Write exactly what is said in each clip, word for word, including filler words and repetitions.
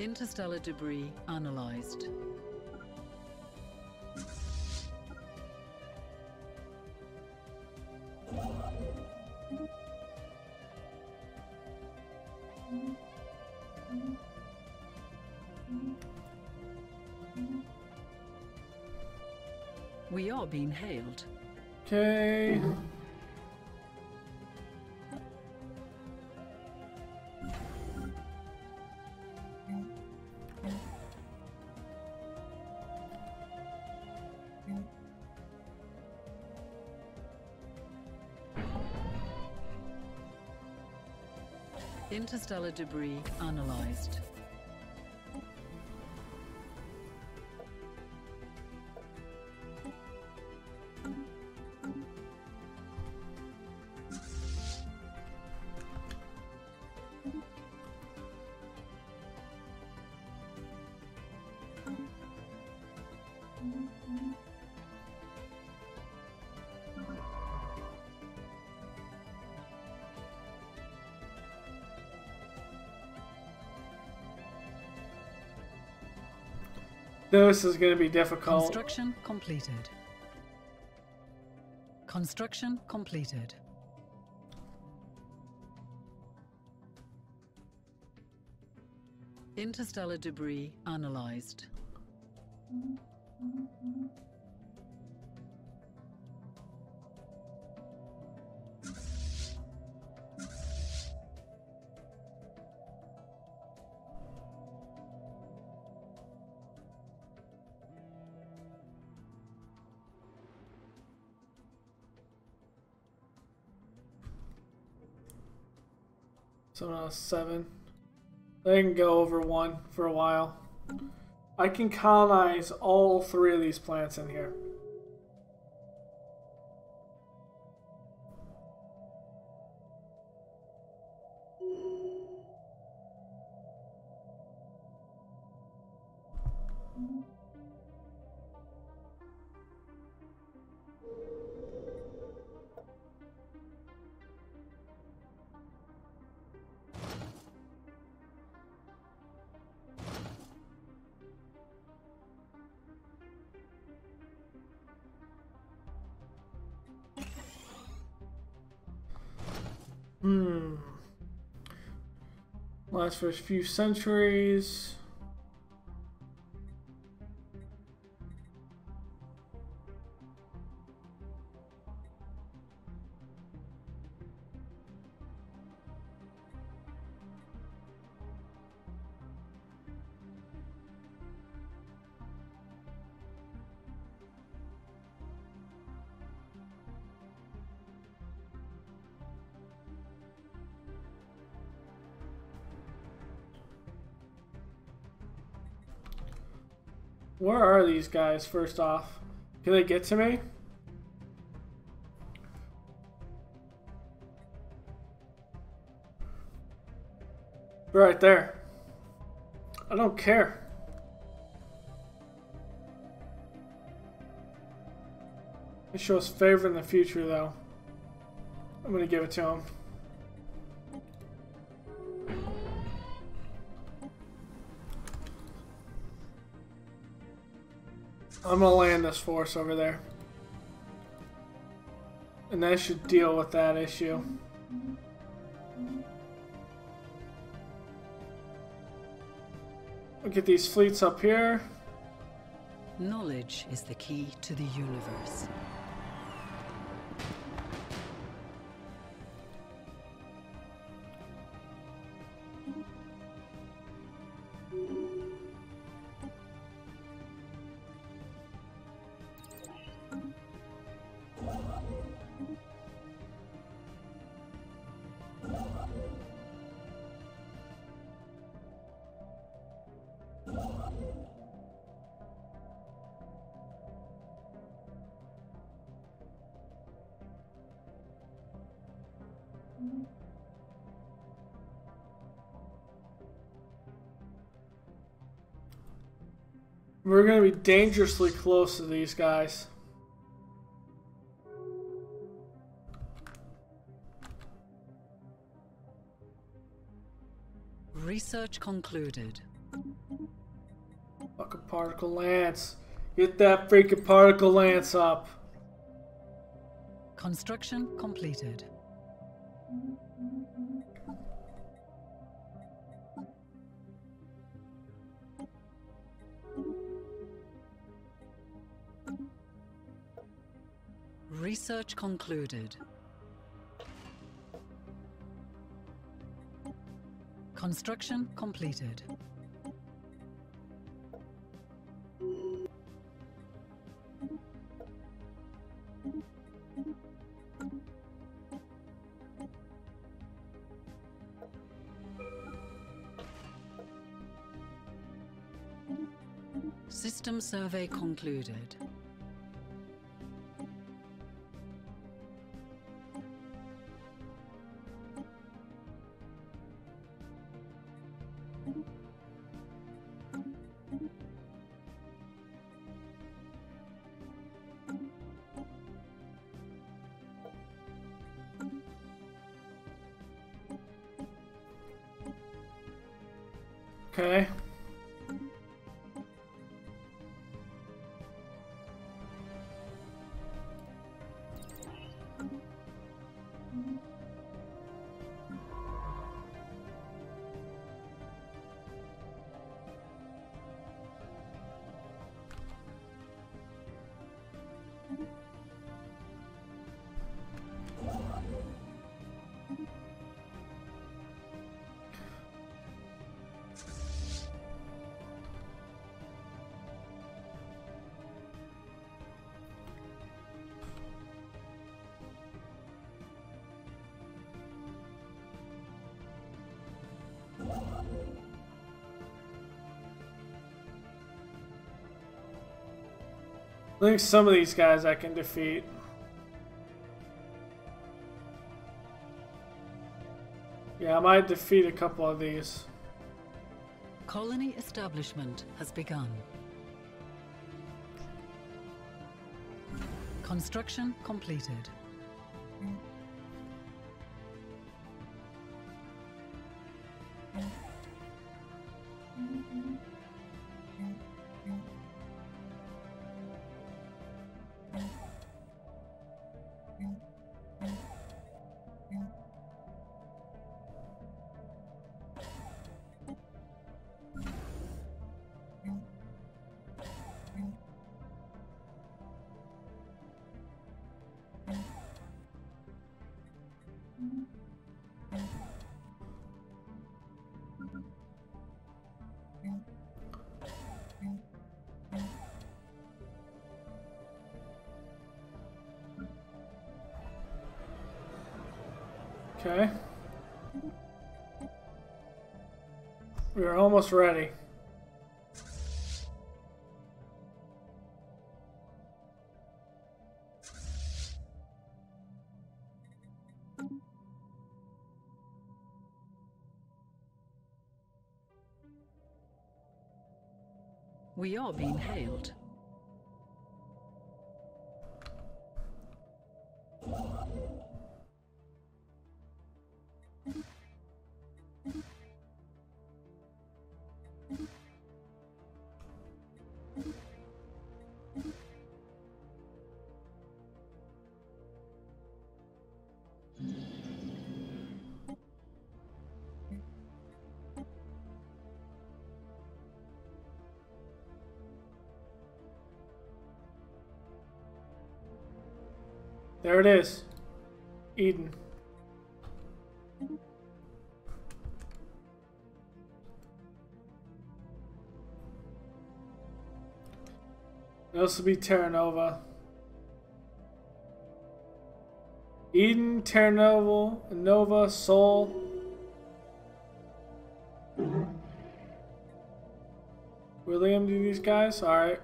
Interstellar debris analyzed. We are being hailed. Okay. Interstellar debris analyzed. This is going to be difficult. Construction completed. Construction completed. Interstellar debris analyzed. So now seven. They can go over one for a while. I can colonize all three of these plants in here. Hmm. Last for a few centuries. Where are these guys, first off? Can they get to me? Right there. I don't care. It shows favor in the future, though. I'm gonna give it to him. I'm gonna land this force over there. And that should deal with that issue. We'll get these fleets up here. Knowledge is the key to the universe. We're going to be dangerously close to these guys. Research concluded. Fucking particle lance. Get that freaking particle lance up. Construction completed. Research concluded. Construction completed. System survey concluded. Okay. I think some of these guys I can defeat. Yeah, I might defeat a couple of these. Colony establishment has begun. Construction completed. Okay. We're almost ready. We are being hailed. There it is. Eden. This will be Terra Nova. Eden, Terra Nova, Nova, Sol. William, do these guys? Alright.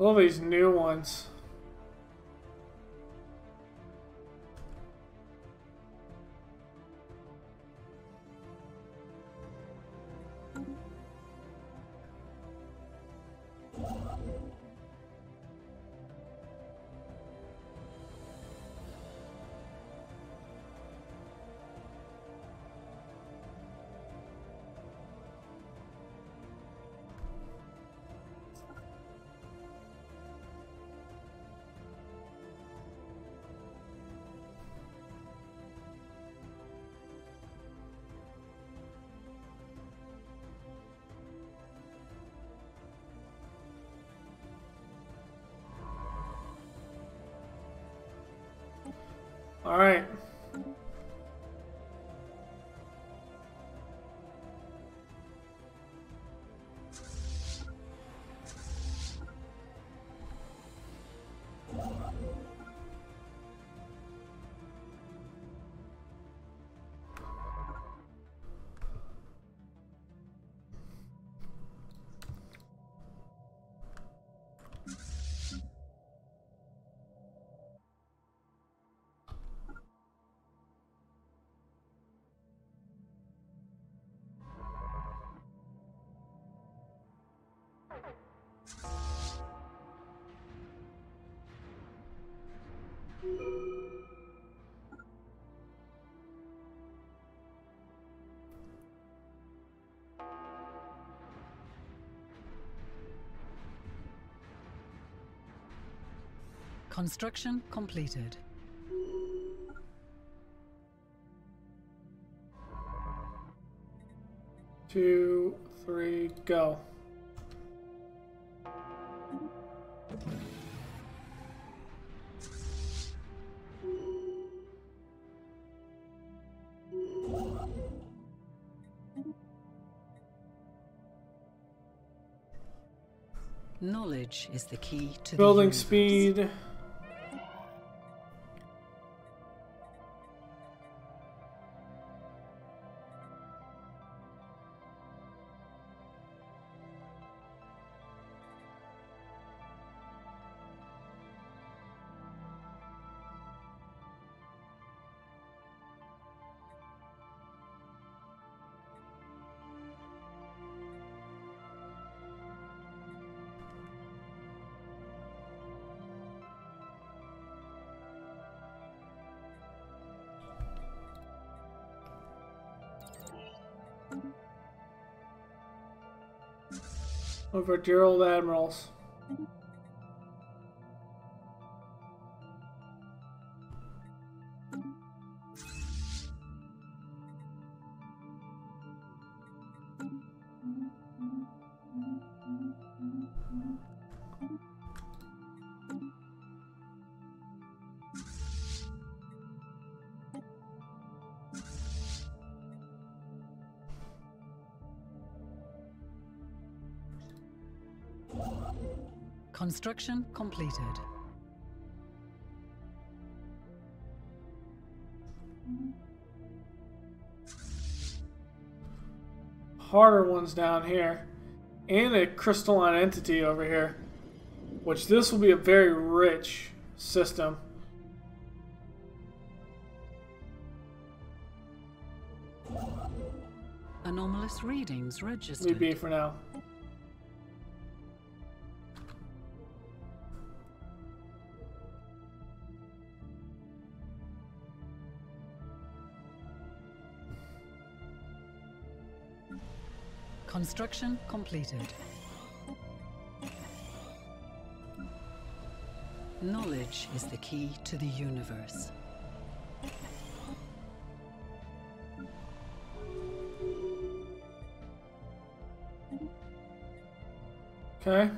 All these new ones. All right. Construction completed. Two, three, go. Knowledge is the key to Building the universe. speed. Over dear old admirals. Construction completed. Harder ones down here. And a crystalline entity over here. Which this will be a very rich system. Anomalous readings registered. Leave be for now. Construction completed. Knowledge is the key to the universe. Okay.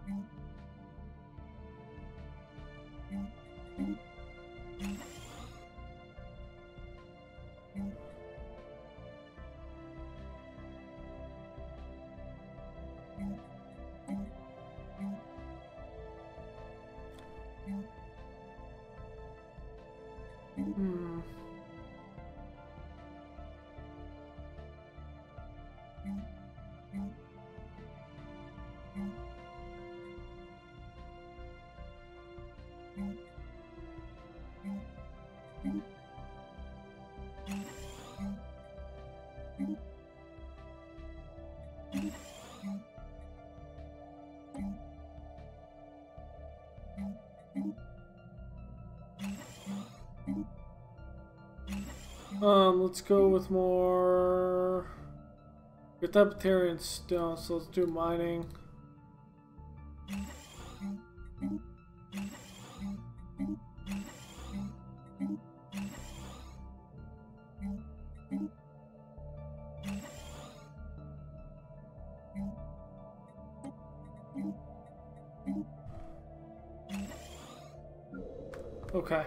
Hmm. Um, let's go with more. Get that Batarian stone, so let's do mining. Okay.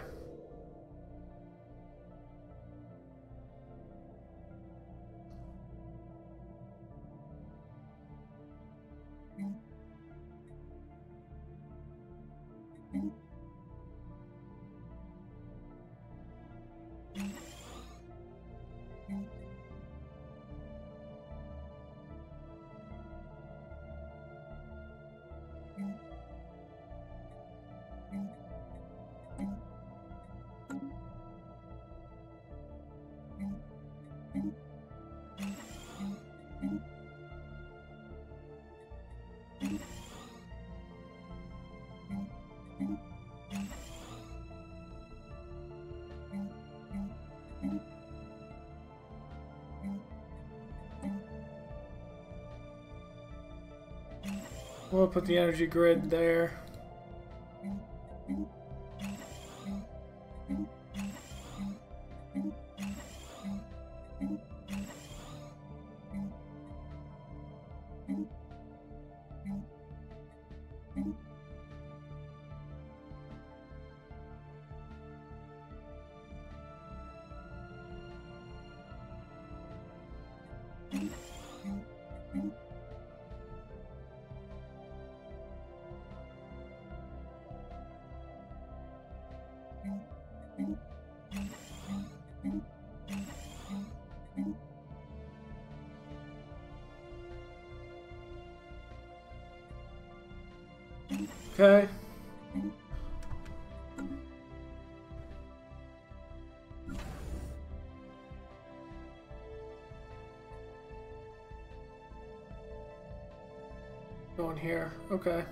We'll put the energy grid there. Okay. Going here. Okay.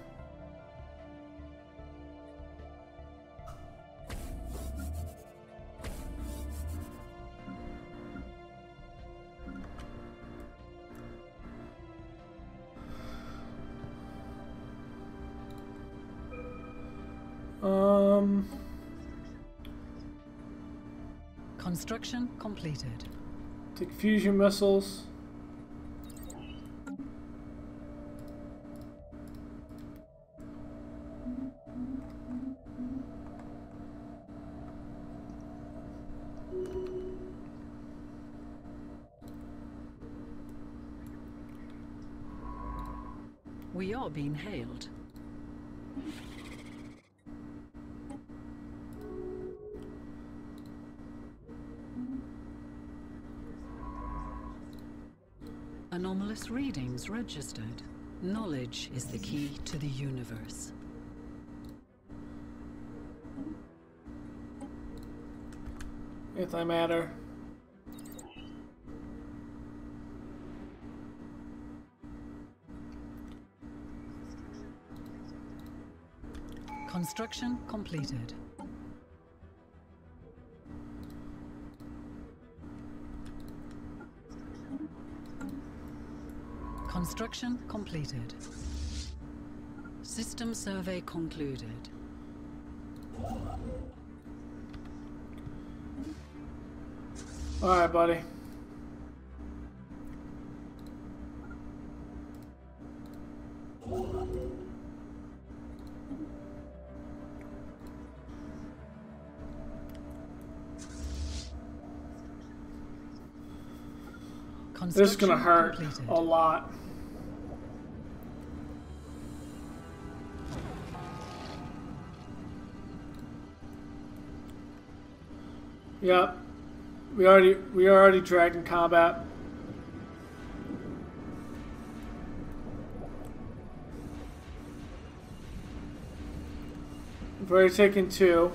Um. Construction completed. Take fusion missiles. We are being hailed. Anomalous readings registered. Knowledge is the key to the universe. Antimatter. Construction completed. Construction completed. System survey concluded. All right, buddy. This is gonna Construction hurt completed. a lot. Yep. We already we are already dragging combat. We've already taken two.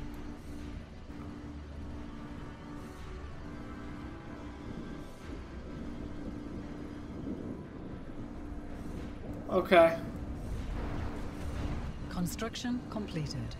Okay. Construction completed.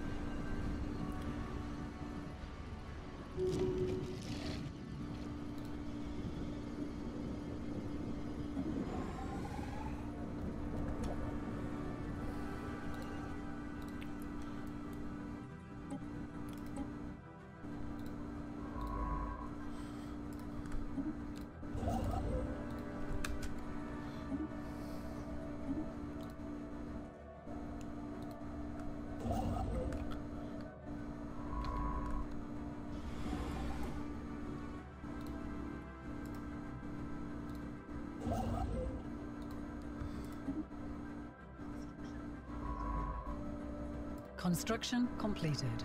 Construction completed.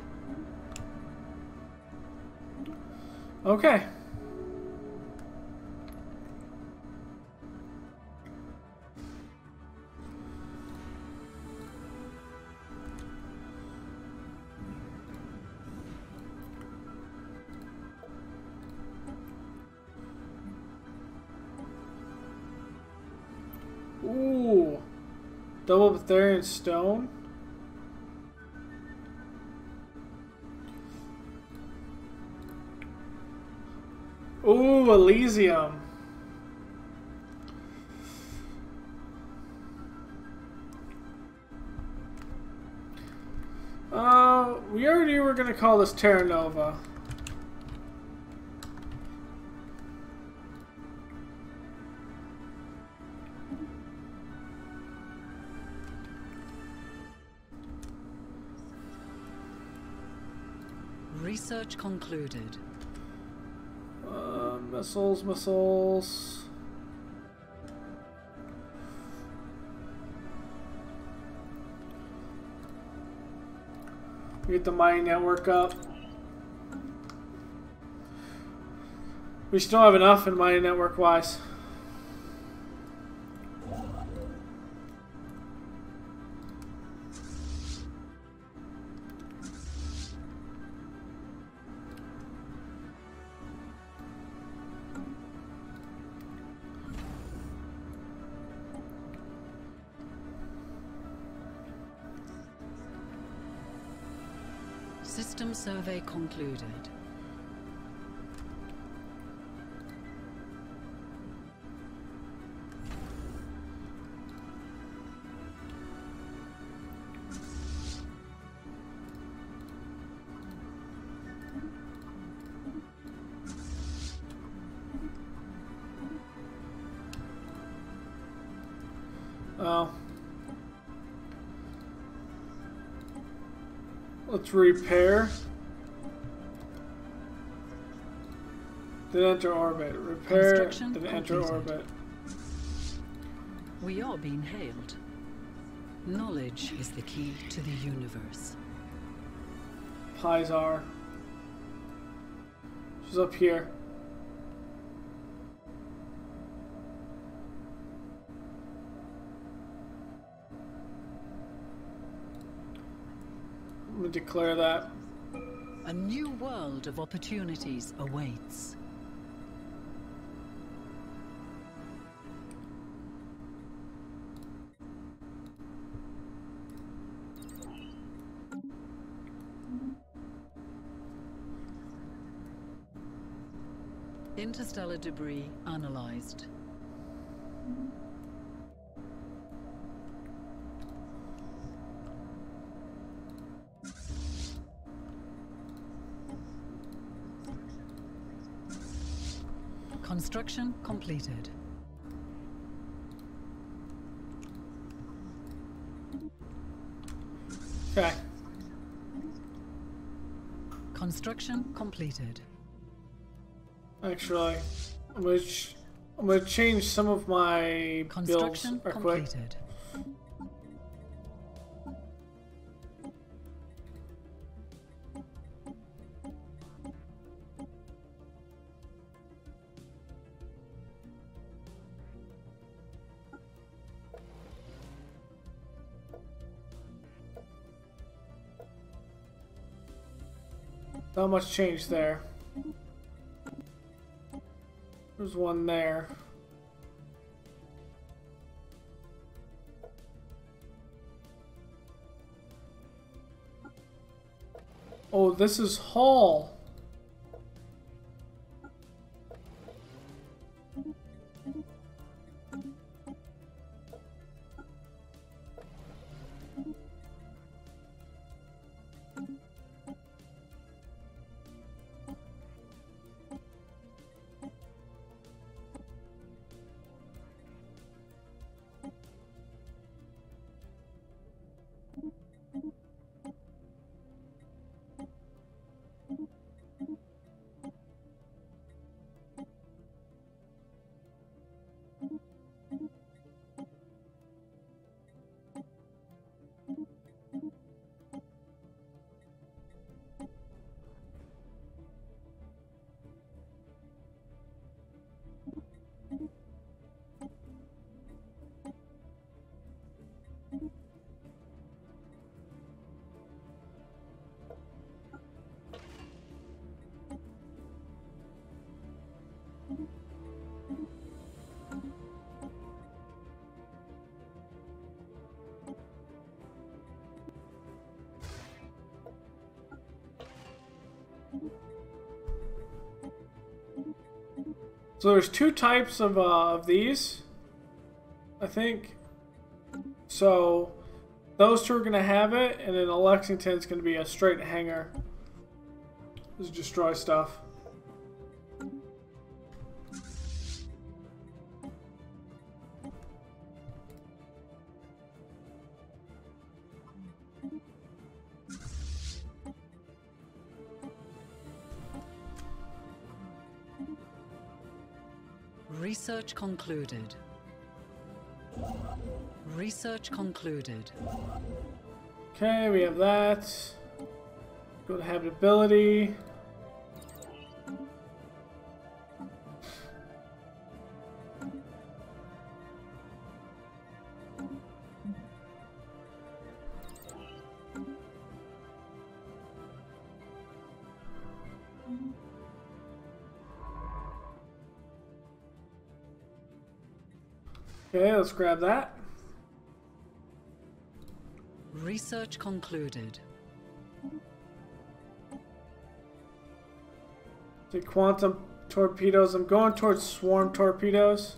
Okay. Ooh. Double Betharian stone. Ooh, Elysium. Uh, we already were gonna call this Terra Nova. Research concluded. Uh, missiles, missiles. We get the mining network up. We still have enough in mining network wise. System survey concluded. Oh. Let's repair. Then enter orbit. Repair, Construction then enter completed. orbit. We are being hailed. Knowledge is the key to the universe. Pizar. She's up here. I'm gonna declare that. A new world of opportunities awaits. Interstellar debris analyzed. Construction completed. Okay. Construction completed. Actually, which I'm gonna change some of my builds Construction real quick. completed. Not much change there. There's one there. Oh, this is Hall. So there's two types of, uh, of these, I think. So those two are going to have it, and then the Lexington's going to be a straight hanger. Just destroy stuff. Research concluded. Research concluded. Okay, we have that. Go to habitability. Okay, let's grab that. Research concluded. The quantum torpedoes. I'm going towards swarm torpedoes.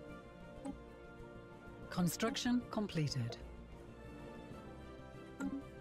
Construction completed.